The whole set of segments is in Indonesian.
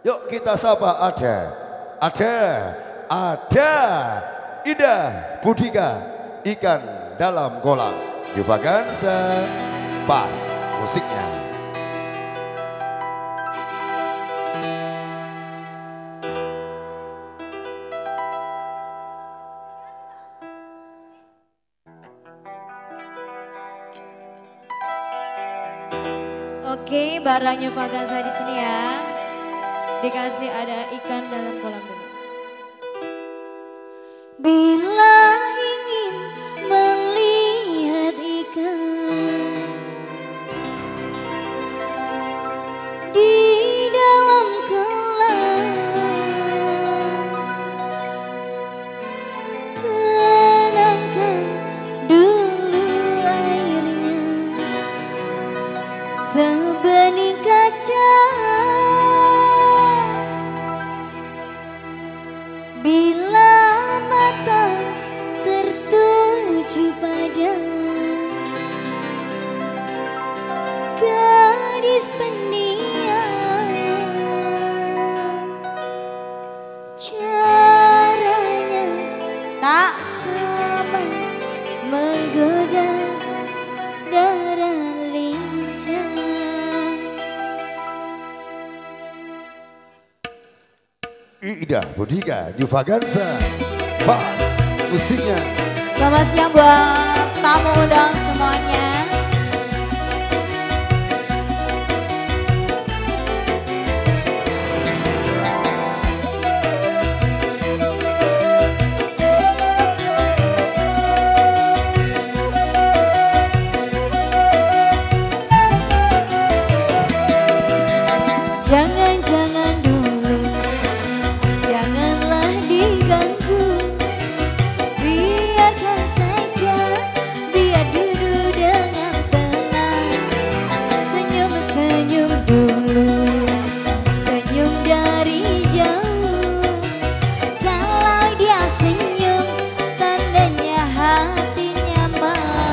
Yuk kita sapa ada Ida Budika ikan dalam kolam. Yuvaganza pas musiknya. Oke, barangnya Yuvaganza di sini ya. Dikasih ada ikan dalam kolam dulu. Bila ingin melihat ikan di dalam kolam, tenangkan dulu airnya sebening kaca. Bila mata tertuju pada gadis pendiam, caranya tak sama menggoda darah lincah. Ida Budika Yuvaganza pas musiknya. Selamat siang buat tamu undang semuanya. Jangan-jangan dulu, janganlah diganggu, biarkan saja, biar duduk dengan tenang. Senyum-senyum dulu, senyum dari jauh. Kalau dia senyum, tandanya hatinya mau.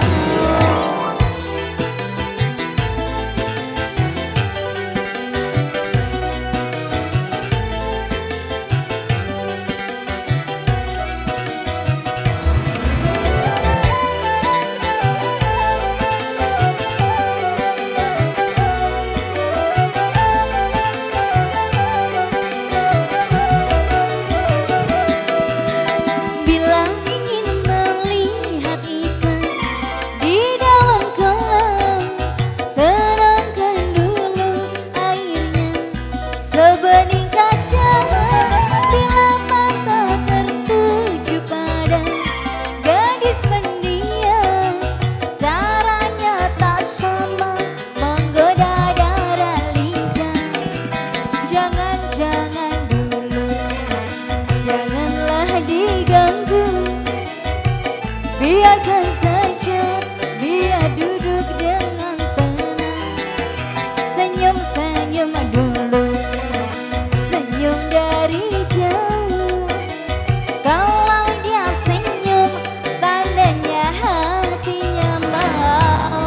Bila ingin melihat ikan di dalam kolam, tenangkan dulu airnya sebening kaca. Bila mata tertuju pada gadis pendiam, caranya tak sama menggoda darah lincah. Jangan-jangan dulu, janganlah diganggu, biarkan saja, biar duduk dengan tenang. Senyum-senyum dulu, senyum dari jauh. Kalau dia senyum, tandanya hatinya mau.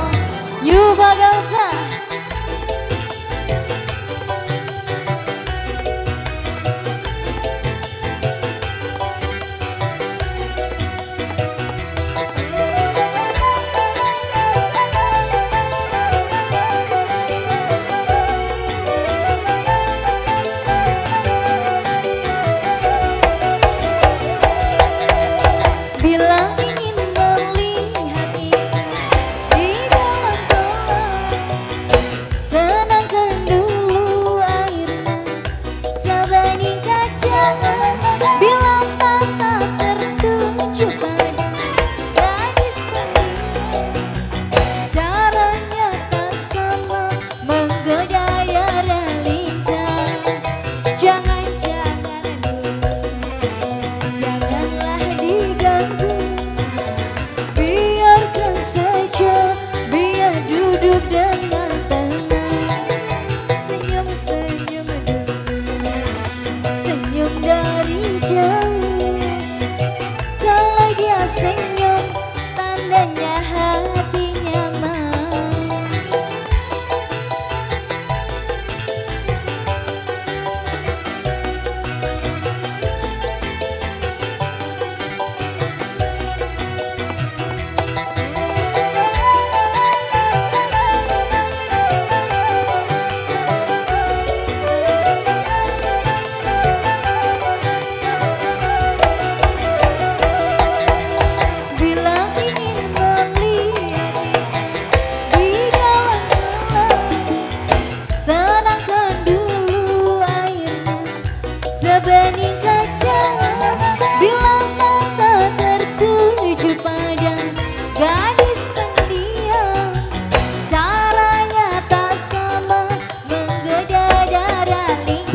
Yuvaganza.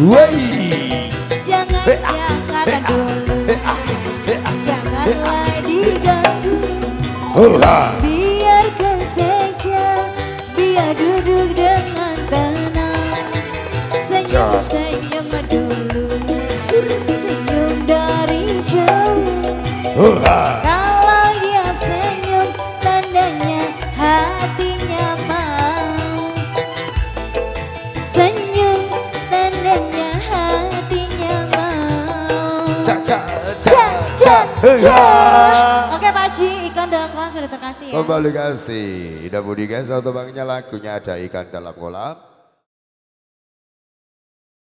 Wey. Jangan dulu, janganlah diganggu. Biarkan saja, biar duduk dengan tenang. Senyum-senyum dulu, senyum dari jauh. Kalau dia senyum, tandanya hatinya mau. Senyum, tandanya hatinya mau. Oke Pak Haji, ikan dalam kolam sudah terkasih ya. Kembali kasih. Ida Budi guys, atau bangnya lagunya ada ikan dalam kolam.